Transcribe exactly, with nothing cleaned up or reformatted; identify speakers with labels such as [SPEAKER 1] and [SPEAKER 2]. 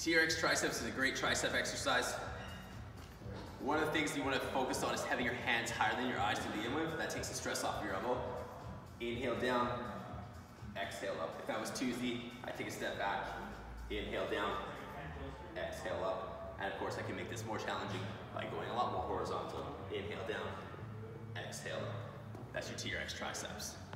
[SPEAKER 1] T R X triceps is a great tricep exercise. One of the things you want to focus on is having your hands higher than your eyes to begin with. That takes the stress off your elbow. Inhale down, exhale up. If that was too easy, I take a step back, inhale down, exhale up. And of course I can make this more challenging by going a lot more horizontal. Inhale down, exhale up. That's your T R X triceps.